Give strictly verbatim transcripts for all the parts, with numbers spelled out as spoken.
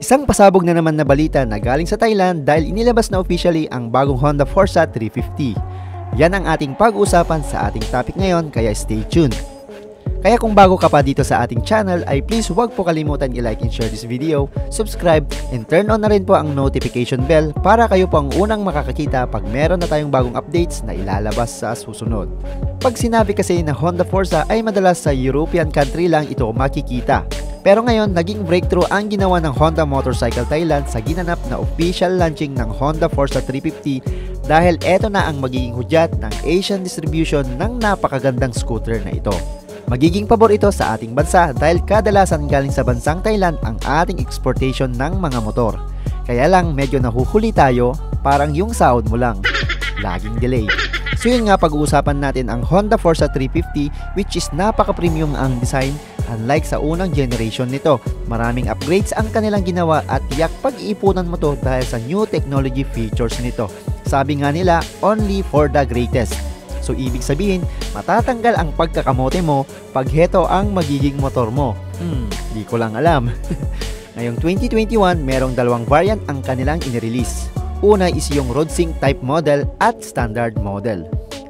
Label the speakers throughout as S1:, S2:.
S1: Isang pasabog na naman na balita na galing sa Thailand dahil inilabas na officially ang bagong Honda Forza three fifty. Yan ang ating pag-uusapan sa ating topic ngayon, kaya stay tuned. Kaya kung bago ka pa dito sa ating channel ay please huwag po kalimutan i-like and share this video, subscribe, and turn on na rin po ang notification bell para kayo po ang unang makakakita pag meron na tayong bagong updates na ilalabas sa susunod. Pag sinabi kasi na Honda Forza ay madalas sa European country lang ito makikita. Pero ngayon, naging breakthrough ang ginawa ng Honda Motorcycle Thailand sa ginanap na official launching ng Honda Forza three fifty dahil eto na ang magiging hudyat ng Asian distribution ng napakagandang scooter na ito. Magiging pabor ito sa ating bansa dahil kadalasan galing sa bansang Thailand ang ating exportation ng mga motor. Kaya lang medyo nahuhuli tayo, parang yung sahod mo lang. Laging delay. So yun nga, pag-uusapan natin ang Honda Forza three fifty, which is napaka-premium ang design. Unlike sa unang generation nito, maraming upgrades ang kanilang ginawa at tiyak pag-iipunan mo to dahil sa new technology features nito. Sabi nga nila, only for the greatest. So ibig sabihin, matatanggal ang pagkakamote mo pag heto ang magiging motor mo. Hmm, di ko lang alam. Ngayong twenty twenty-one, merong dalawang variant ang kanilang inirelease. Una is yung RODSYNC type model at standard model.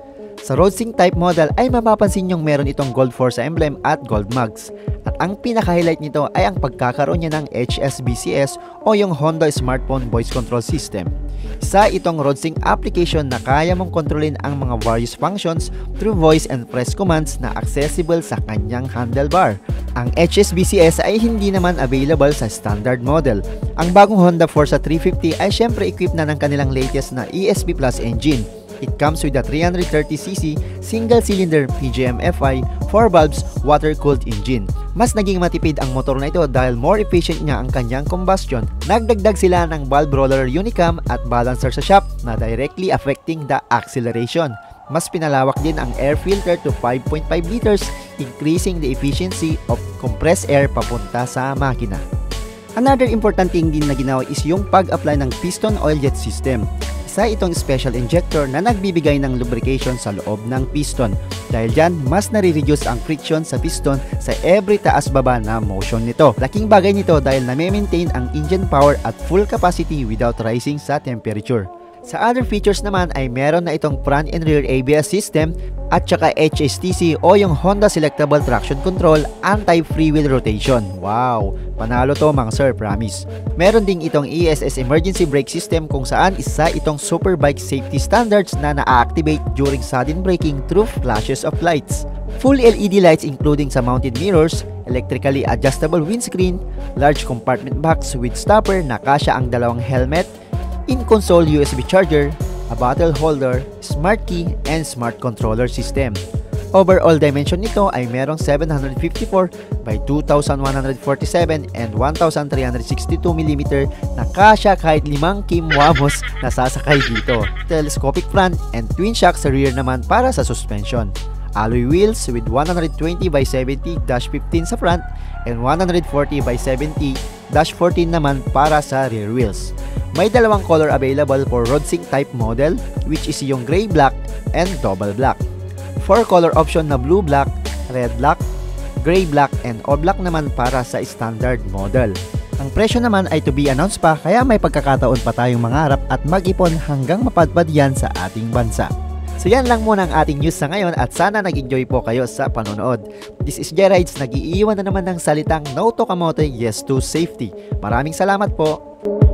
S1: Sa RODSYNC type model ay mapapansin nyong meron itong gold Forza emblem at gold mugs. At ang pinaka-highlight nito ay ang pagkakaroon niya ng H S V Cs o yung Honda Smartphone Voice Control System. Isa itong RODSYNC application na kaya mong kontrolin ang mga various functions through voice and press commands na accessible sa kanyang handlebar. Ang H S V Cs ay hindi naman available sa standard model. Ang bagong Honda Forza three fifty ay syempre equipped na ng kanilang latest na E S P Plus engine. It comes with a three hundred thirty c c single-cylinder P G M F I four valves water-cooled engine. Mas naging matipid ang motor na ito dahil more efficient nga ang kanyang combustion. Nagdagdag sila ng valve roller unicam at balancer sa shaft na directly affecting the acceleration. Mas pinalawak din ang air filter to five point five liters, increasing the efficiency of compressed air papunta sa makina. Another important thing din na ginawa is yung pag-apply ng piston oil jet system. Isa itong special injector na nagbibigay ng lubrication sa loob ng piston. Dahil dyan, mas nare-reduce ang friction sa piston sa every taas-baba na motion nito. Laking bagay nito dahil na-maintain ang engine power at full capacity without rising sa temperature. Sa other features naman ay meron na itong front and rear A B S system at saka H S T C o yung Honda Selectable Traction Control Anti-Freewheel Rotation. Wow! Panalo to mga sir, promise. Meron ding itong E S S Emergency Brake System kung saan isa itong superbike safety standards na na-activate during sudden braking through flashes of lights. Full L E D lights including sa mounted mirrors, electrically adjustable windscreen, large compartment box with stopper na kasya ang dalawang helmet, in-console U S B charger, a bottle holder, smart key, and smart controller system. Overall dimension nito ay merong seven hundred fifty-four by two thousand one hundred forty-seven and one thousand three hundred sixty-two millimeter na kasya kahit limang kimwamos na sasakay dito. Telescopic front and twin shock sa rear naman para sa suspension. Alloy wheels with one hundred twenty by seventy dash fifteen sa front and one hundred forty by seventy dash fourteen naman para sa rear wheels. May dalawang color available for RODSYNC type model, which is yung gray black and double black. four color option na blue black, red black, gray black, and all black naman para sa standard model. Ang presyo naman ay to be announced pa, kaya may pagkakataon pa tayong mangarap at mag-ipon hanggang mapadpad yan sa ating bansa. So yan lang muna ang ating news sa ngayon at sana nag-enjoy po kayo sa panonood. This is J-Rides, nag-iiwan na naman ng salitang no to kamote, yes to safety. Maraming salamat po!